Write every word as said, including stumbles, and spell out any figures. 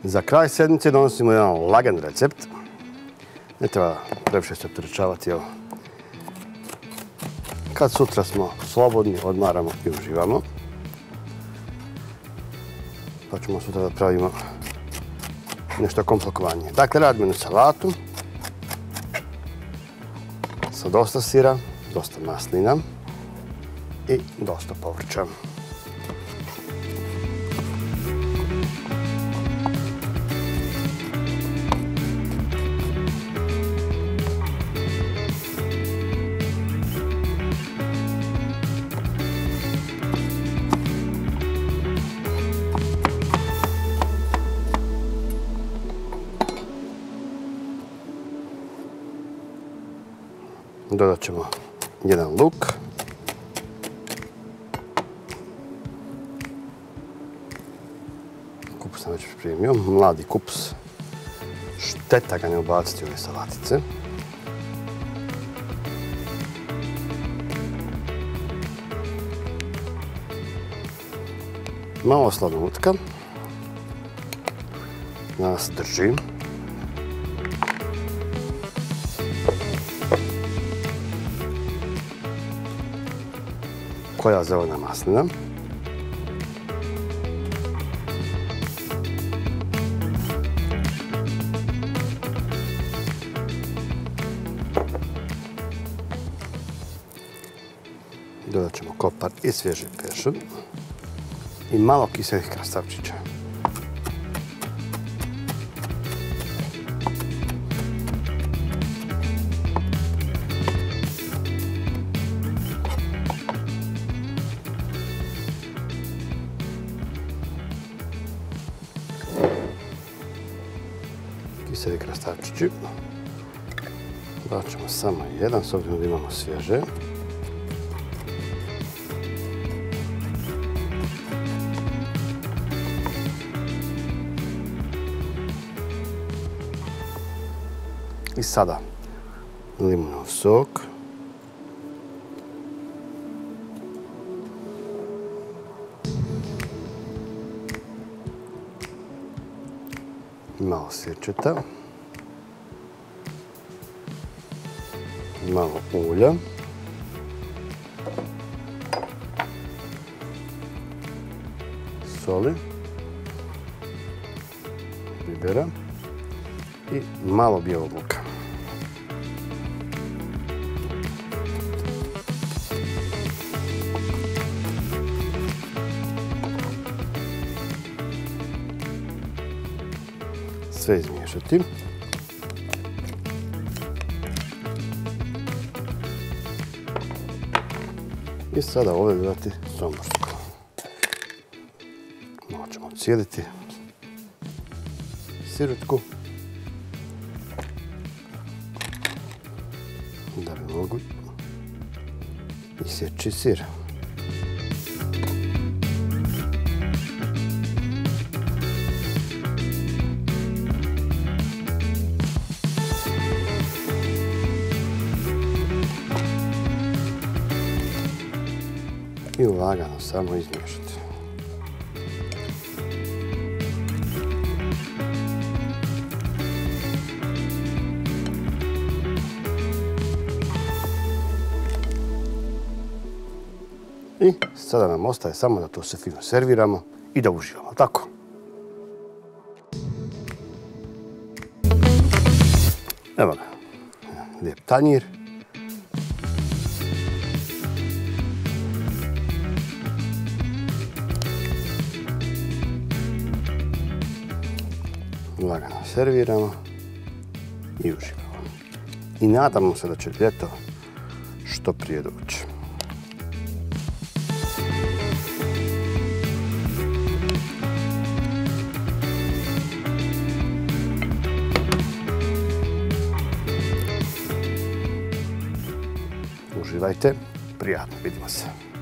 Za kraj sedmice donosimo jedan lagan recept. Ne treba previše se opterećavati, evo. Kad sutra smo slobodni, odmaramo i uživamo. Pa ćemo sutra da pravimo nešto komplikovanije. Dakle, radimo jednu salatu sa dosta sira, dosta maslina i dosta povrća. Dodat ćemo jedan luk. Kupus sam već pripremio, mladi kupus. Šteta ga ne ubaciti u ove salatice. Malo slanutka. Nas drži. Koja zelena maslina. Dodat ćemo kopar i svježi peršun i malo kiselih krastavčića. Kiseli krastavčići. Daćemo samo jedan, s obzirom da imamo svježe. I sada limunov sok. Malo sirčeta. Malo ulja. Soli. Bibera. I malo bijelog luka. Sve izmiješati. I sada ovdje dodati somborsku. Malo ćemo cijeliti sirotku. Da bi mogli isjeći sir. I lagano samo izmiješati. I sada nam ostaje samo da to sve fino serviramo i da uživamo, tako? Evo ga, lijep tanjir. Lagano serviramo i uživamo. I nadamo se da će ljeto što prije doći. Uživajte, prijatno, vidimo se.